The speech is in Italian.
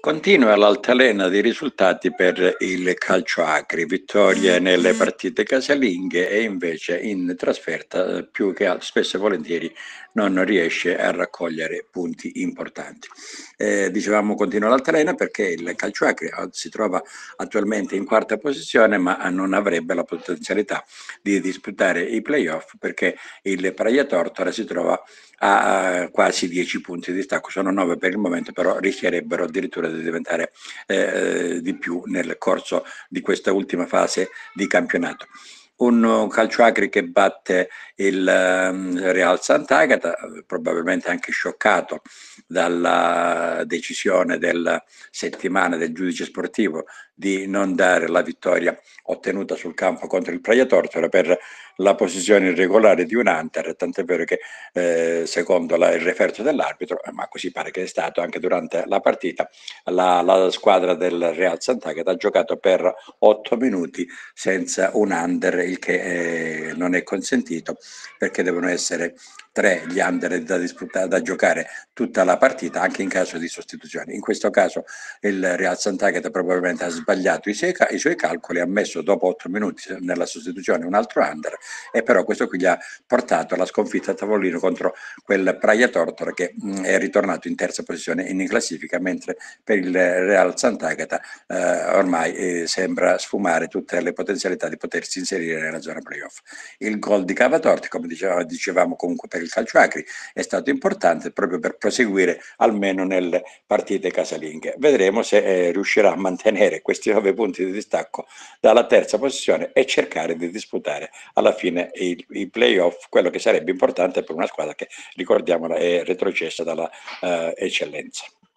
Continua l'altalena di risultati per il Calcio Acri, vittorie nelle partite casalinghe e invece in trasferta più che altro, spesso e volentieri non riesce a raccogliere punti importanti. Dicevamo continua l'altalena perché il Calcio Acri si trova attualmente in quarta posizione ma non avrebbe la potenzialità di disputare i playoff perché il Praia Tortora si trova a quasi 10 punti di distacco, sono 9 per il momento, però rischierebbero addirittura di diventare di più nel corso di questa ultima fase di campionato. Un Calcio Acri che batte il Real Sant'Agata, probabilmente anche scioccato dalla decisione della settimana del giudice sportivo di non dare la vittoria ottenuta sul campo contro il Praia Tortora per la posizione irregolare di un Hunter, tant'è vero che secondo il referto dell'arbitro, ma così pare che è stato anche durante la partita, la squadra del Real Sant'Agata ha giocato per 8 minuti senza un under, il che non è consentito perché devono essere 3 gli under da giocare tutta la partita anche in caso di sostituzione. In questo caso il Real Sant'Agata probabilmente ha sbagliato i suoi calcoli, ha messo dopo 8 minuti nella sostituzione un altro under e però questo qui gli ha portato alla sconfitta a tavolino contro quel Praia Tortora che è ritornato in terza posizione in classifica, mentre per il Real Sant'Agata ormai sembra sfumare tutte le potenzialità di potersi inserire nella zona playoff. Il gol di Cavatorti, come dicevamo comunque per il Calcio Acri, è stato importante proprio per proseguire almeno nelle partite casalinghe. Vedremo se riuscirà a mantenere questi 9 punti di distacco dalla terza posizione e cercare di disputare alla fine i playoff, quello che sarebbe importante per una squadra che, ricordiamola, è retrocessa dalla eccellenza.